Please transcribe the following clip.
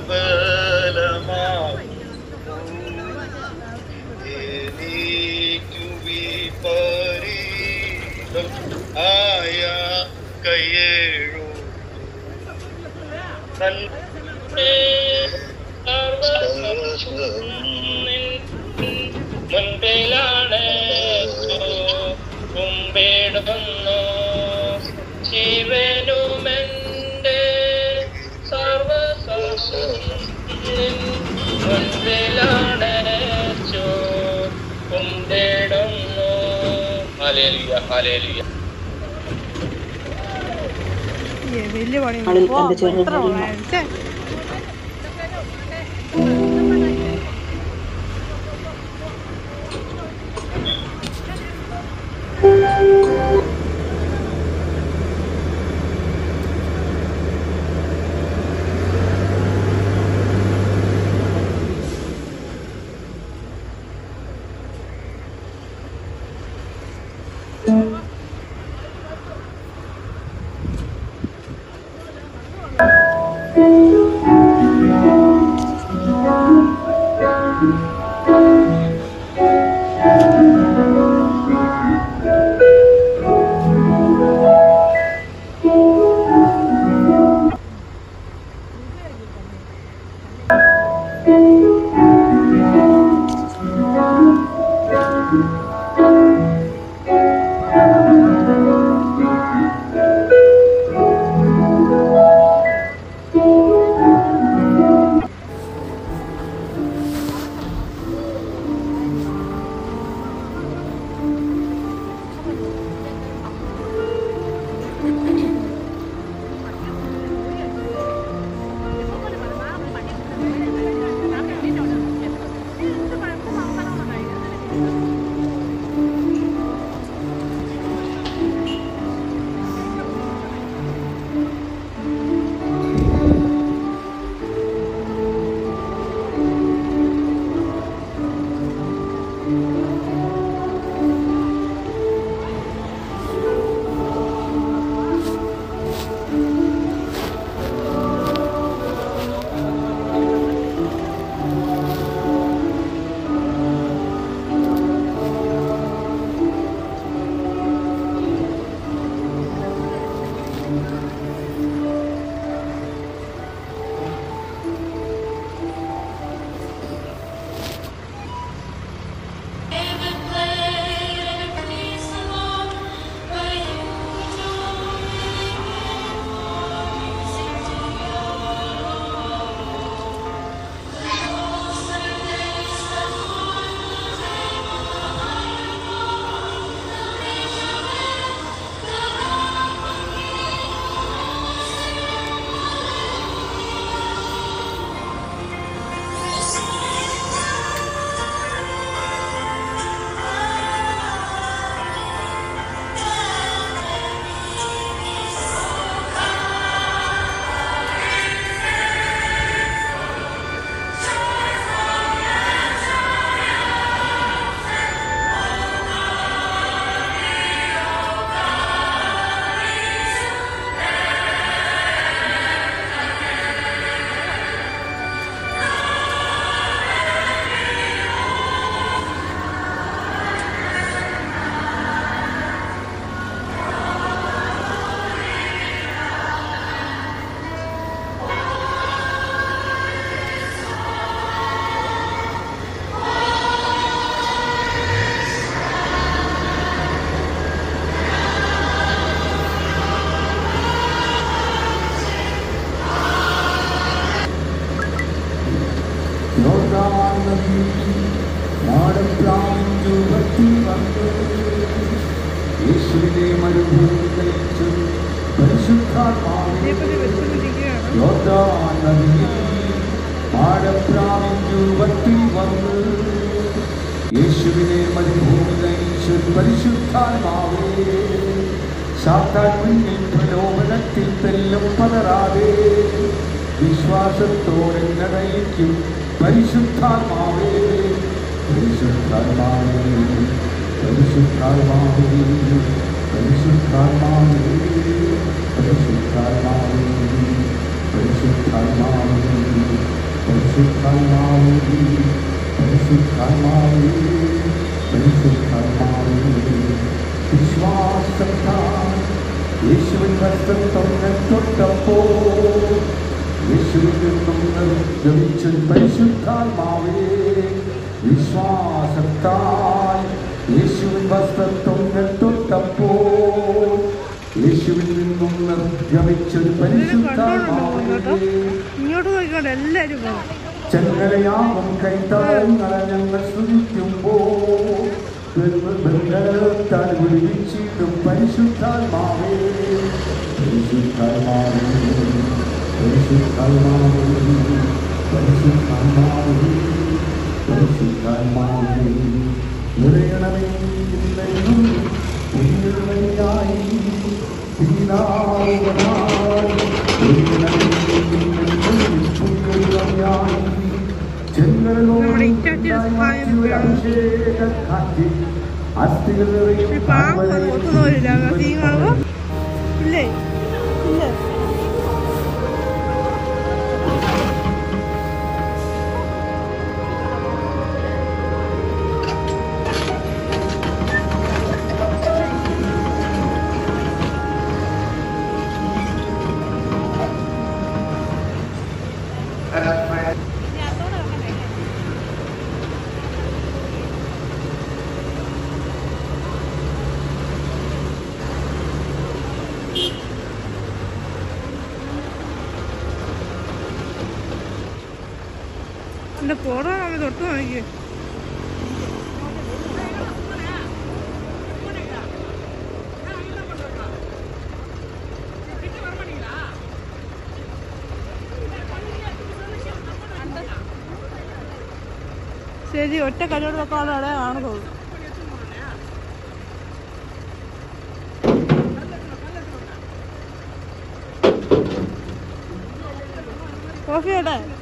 ആയ കയ്യേഴു മുൻപിലാണ് കുമ്പിടുന്നു ശിവനുമെന്റെ മുൻപിലാണ് കുമ്പിടുന്നു. Hallelujah hallelujah. വലിയ പണി യേശുവിനെ മരുഭൂമിയിൽ പരിശുദ്ധാത്മാവേ സാത്താൻ മുന്നിൽ പ്രലോഭനത്തിൽ തെല്ലും പതറാതെ വിശ്വാസത്തോടെ നടയിക്കും പരിശുദ്ധാത്മാവേ പരിശുദ്ധാത്മാവേ പരിശുദ്ധാത്മാവേ പരിശുദ്ധാത്മാവേ പരിശുദ്ധാത്മാവേ പരിശുദ്ധാത്മാവേ യേശുവിൻ വസ്ത്രത്വം ഞാൻ തൊട്ടപ്പോൾ യേശുവിൽ നിന്നും നിർഗമിച്ചു പരിശുദ്ധാത്മാവേ വിശ്വാസത്താൽ യേശുവിൻ വസ്ത്രത്വം ഞാൻ തൊട്ടപ്പോൾ യേശുവിൽ നിന്നും നിർഗമിച്ചു പരിശുദ്ധാത്മാവേ ഇങ്ങോട്ട് നോക്കിക്കൊണ്ട് എല്ലാവരും ചങ്ങലയാകും കൈത്താളങ്ങളെ ഞങ്ങൾ സ്തുതിക്കുമ്പോൾ ബന്ധനത്താൽ വിളിച്ചിടും പരിശുദ്ധാത്മാവേ പരിശുദ്ധാത്മാവേ പരിശുദ്ധാത്മാവേ പരിശുദ്ധാത്മാവേ പരിശുദ്ധാത്മാവേ നിറയണമേ ഇന്നെന്നും പുണ്യവഴിയായി പിതാവുകളാൽ നിറയണമേ ഇന്നെന്നും പുണ്യവഴിയായി ഇല്ലേ ഇല്ല എന്റെ ഫോട്ടോ തൊട്ട് നോക്കി ശരി ഒറ്റ കല്ലോട് വെക്കാനുള്ള അവിടെ കാണുന്നത് കോഫി ഇടേ